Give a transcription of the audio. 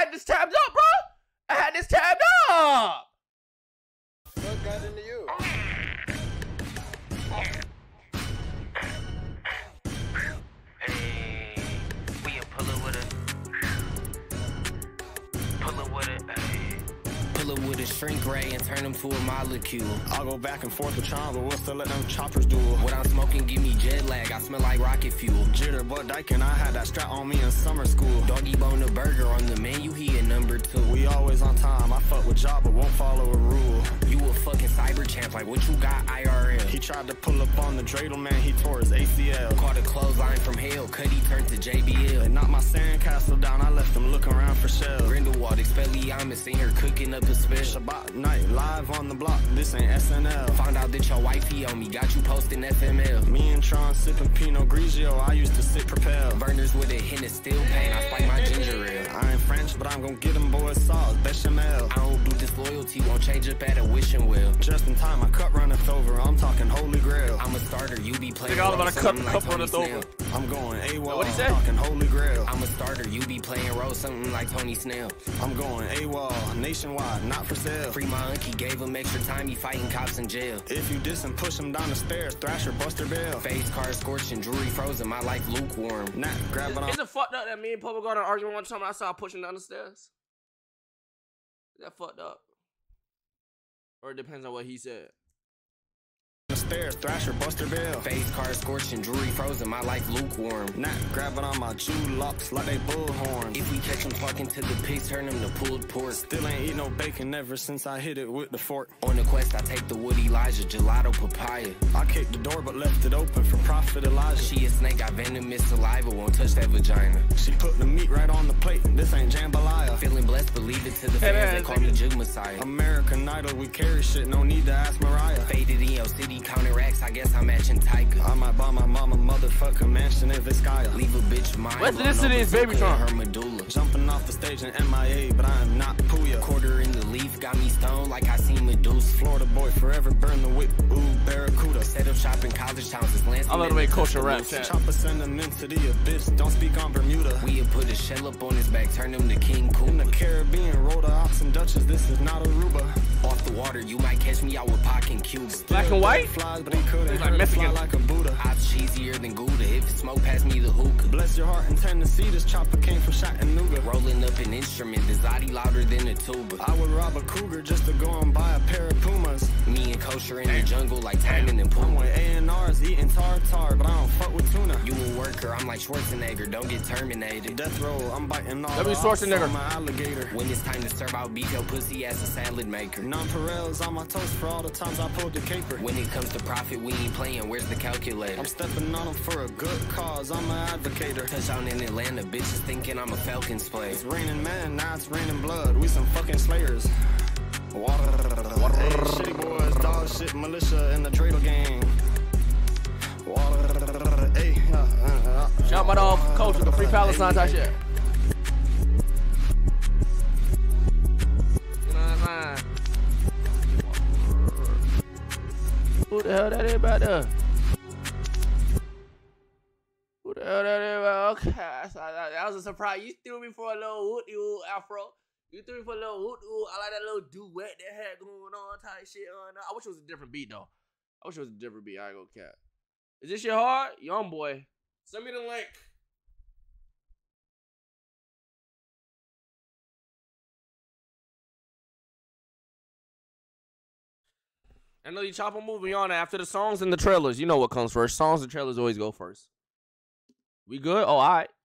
had this tabbed up, bro. I had this tabbed up. What got into you? Hey, we a pull up with it. Pull up with it. Pull up with a shrink ray and turn them to a molecule. I'll go back and forth with Tron, but we'll still let them choppers do it. What I'm smoking give me jet lag, I smell like rocket fuel. Jitter, but Dyke and I had that strap on me in summer school. Doggy bone the burger on the menu, he a number 2. We always on time, I fuck with job, but won't follow a rule. You a fucking cyber champ, like what you got IRL? He tried to pull up on the dreidel, man, he tore his ACL. Caught a clothesline from hell, Cuddy turned to JBL. They knocked my sandcastle down, I left them looking around for shells. Grindelwald, Expelliarmus, seen her cooking up a spell. Shabbat night, live on the block, this ain't SNL. Found out that your wifey on me, got you posting FML. Me and Tron sipping Pinot Grigio, I used to sit propel. Burners with a hint of steel paint, I spike my ginger ale. I ain't French, but I'm gonna get them boys sauce, bechamel. I don't do disloyalty, won't change up at a wishing well. Just in time, my cup runneth over, I'm talking holy grail. I'm a starter, you be playing all about a cup like runneth over. I'm going AWOL, What'd he say? I'm talking holy grail. I'm a starter, you be playing role something like Tony Snell. I'm going AWOL, nationwide, not for sale. Free my unkie, gave him extra time, he fighting cops in jail. If you diss and push him down the stairs, Thrasher, Buster Bell. Face card scorching, jewelry frozen, my life lukewarm. Nah, grab it on. Is it fucked up that me and Pubba got an argument one time I saw pushing down the stairs? Is that fucked up? Or it depends on what he said. The stairs, Thrasher, Buster Bell. Face card scorching, jewelry frozen, my life lukewarm. Nah, grab it on my Jew locks like they bullhorns. If we catch him talking to the pigs, turn him to pulled pork. Still ain't eat no bacon ever since I hit it with the fork. On the quest, I take the wood Elijah, gelato papaya. I kicked the door but left it open for Prophet Elijah. She a snake, got venomous saliva, won't touch that vagina. She put the meat right on the plate, this ain't jambalaya. Feeling blessed, believe it to the fans, they call me Jig Messiah. American Idol, we carry shit, no need to ask Mariah. Faded in your city, counter racks, I guess I'm matching Tyga. I might buy my mama motherfucking mansion if it's Gaia. Leave a bitch mind. What's this in his BabyTron? Her medulla. Jumping off the stage in MIA, but I am not Puya. Quarter in the leaf, got me stoned like I seen Medusa. Florida boy, forever burn the whip, ooh, Barracuda. Set up shop in college towns, it's Lansing. I love the way Kosher rap chat. Chopper send him into the abyss, don't speak on Bermuda. We'll put a shell up on his back, turn him to King In the Koopa. Caribbean, Rhoda, Ox, and Dutchess, this is not Aruba. Off the water, you might catch me out with Pac and Cuba. Black and white? Flies, but he couldn't He's like hurt, Mexican. fly like a Buddha. Odds cheesier than Gouda, if it smoke past me the hookah. Bless your heart in Tennessee, this chopper came from Chattanooga. Rolling up an instrument, the Zodi louder than a tuba. I would rob a cougar just to go and buy a pair of Pumas. Me and Kosher in the jungle like Timon and I'm Puma. with A&Rs eating tartar, but I don't fuck with tuna. You a worker, I'm like Schwarzenegger, don't get terminated. Death row, I'm biting all W. the Schwarzenegger. off on my alligator. When it's time to serve out beef, your pussy as a salad maker. Nonpareils on my toast for all the times I pulled the caper. When it comes to profit, we ain't playing, where's the calculator? I'm stepping on them for a good cause, I'm an advocator. Touchdown in Atlanta, bitches thinking I'm a Falcons player. It's raining man, now it's raining blood, we some fucking slayers. Water. Hey, shitty boys, dog shit, militia, and the dreidel gang. Water. Hey, Shout my dog Kosher, the free Palestine type shit. You know what I'm saying? Who the hell that is back there? Who the hell that is back there? Okay, that was a surprise. You threw me for a little woot afro. You threw me for a little woot. I like that little duet that had going on type shit. I wish it was a different beat though. I wish it was a different beat. I ain't gonna cap. Is this shit hard? Young boy. Send me the link. Another chopper moving on after the songs and the trailers. You know what comes first. Songs and trailers always go first. We good? Oh, all right.